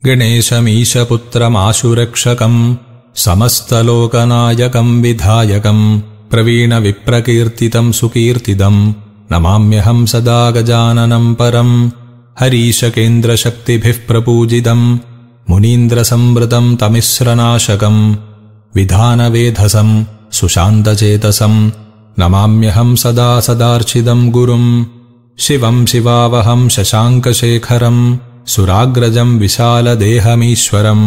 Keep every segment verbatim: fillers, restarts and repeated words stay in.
गणेशमीशपुत्रमाशुरक्षकम् समस्तलोकनायकम् विधायकम् प्रवीणविप्रकीर्तितम् सुकीर्तितम् नमाम्यहम् सदा गजाननम् परम् हरीशकेन्द्रशक्तिभिः प्रपूजितम् मुनीन्द्रसंवृतम् तमिस्रनाशकम् विधानवेधसम् सुशान्तचेतसम् नमाम्यहम् सदा सदार्चितम् गुरुम् शिवम् शिवावहम् शशाङ्कशेखरम् सुराग्रजम् विशालदेहमीश्वरम्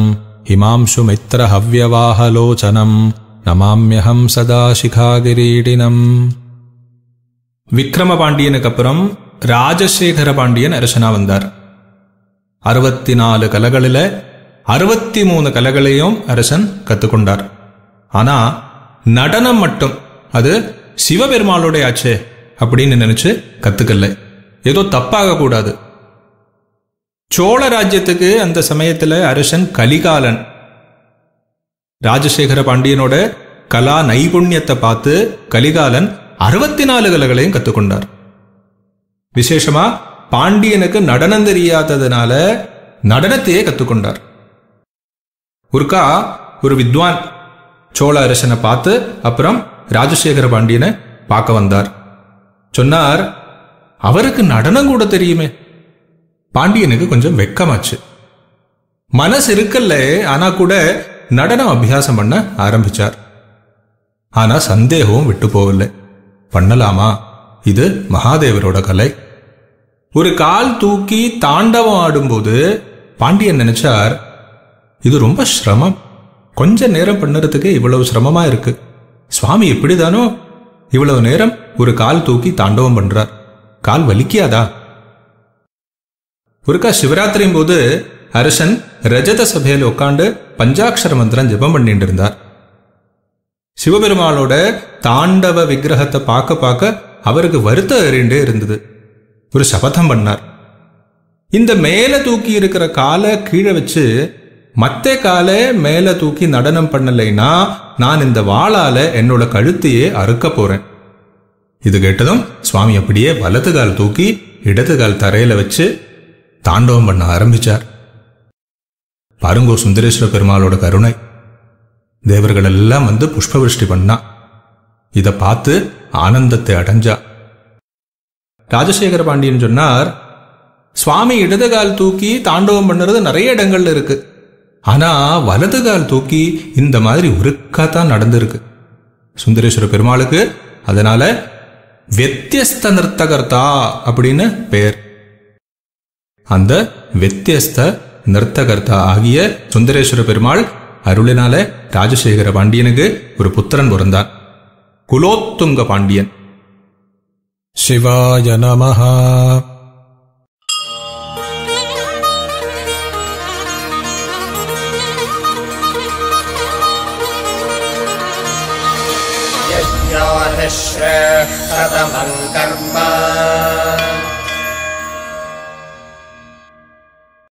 हिमांशुमित्रहव्यवाहलोचनम् नमाम्यहम् सदा शिखागिरीडिनम्. விக்ரம பாண்டியனுக்கு அப்புறம் ராஜசேகர பாண்டியன் அரசனா வந்தார். அறுபத்தி நாலு கலைகளில அறுபத்தி மூணு கலைகளையும் அரசன் கத்துக்கொண்டார். ஆனா நடனம் மட்டும் அது சிவபெருமாளோட ஆச்சே அப்படின்னு நினைச்சு கத்துக்கல. ஏதோ தப்பாக கூடாது. சோழ ராஜ்யத்துக்கு அந்த சமயத்துல அரசன் கலிகாலன். ராஜசேகர பாண்டியனோட கலா நைபுண்யத்தை பார்த்து கலிகாலன் அறுபத்தி நாலு கலைகளையும் கத்துக்கொண்டார். விசேஷமா பாண்டியனுக்கு நடனம் தெரியாததுனால நடனத்தையே கத்துக்கொண்டார். ஒருக்கா ஒரு வித்வான் சோழ அரசனை பார்த்து அப்புறம் ராஜசேகர பாண்டியனை பார்க்க வந்தார். சொன்னார், அவருக்கு நடனம் கூட தெரியுமே. பாண்டியனுக்கு கொஞ்சம் வெக்கமாச்சு. மனசு இருக்கல்ல, ஆனா கூட நடனம் அபியாசம் பண்ண ஆரம்பிச்சார். ஆனா சந்தேகமும் விட்டு போகல. பண்ணலாமா? இது மகாதேவரோட கலை. ஒரு கால் தூக்கி தாண்டவம் ஆடும்போது பாண்டியன் நினைச்சார், இது ரொம்ப சிரமம். கொஞ்ச நேரம் பண்ணறதுக்கு இவ்வளவு சிரமமா இருக்கு. சுவாமி எப்படிதானோ இவ்வளவு நேரம் ஒரு கால் தூக்கி தாண்டவம் பண்றார். கால் வலிக்காதா? ஒருக்கா சிவராத்திரியும் போது அரசன் ரஜத சபையில் உட்காந்து பஞ்சாட்சர மந்திரம் ஜெபம் பண்ணிட்டு இருந்தார். சிவபெருமானோட தாண்டவ விக்கிரகத்தை பார்க்க பார்க்க அவருக்கு வருத்தம் ஏறிண்டே இருந்தது. ஒரு சபதம் பண்ணார். இந்த மேல தூக்கி இருக்கிற காலை கீழே வச்சு மத்த காலை மேல தூக்கி நடனம் பண்ணலைன்னா நான் இந்த வாளால என்னோட கழுத்தையே அறுக்க போறேன். இது கேட்டதும் சுவாமி அப்படியே வலது கால் தூக்கி இடது கால் தரையில வச்சு தாண்டவம் பண்ண ஆரம்பிச்சார். பாருங்கோ சுந்தரேஸ்வர பெருமாளோட கருணை. தேவர்கள் எல்லாம் வந்து புஷ்பவிருஷ்டி பண்ணா. இதை பார்த்து ஆனந்தத்தை அடைஞ்சா. ராஜசேகர பாண்டியன் சொன்னார், சுவாமி இடது கால் தூக்கி தாண்டவம் பண்ணுறது நிறைய இடங்கள்ல இருக்கு. ஆனா வலது கால் தூக்கி இந்த மாதிரி ஒருக்காத்தான் நடந்திருக்கு சுந்தரேஸ்வர பெருமாளுக்கு. அதனால வித்தியஸ்த நிறுத்தகர்த்தா அப்படின்னு பெயர். அந்த வித்தியஸ்த நிறுத்தகர்த்தா ஆகிய சுந்தரேஸ்வர பெருமாள் அருளினால ராஜசேகர பாண்டியனுக்கு ஒரு புத்திரன் பிறந்தான், குலோத்துங்க பாண்டியன். சிவாய நமஹ. யஜ்ஞானஸ்ரேஷ்டதமம் கர்ம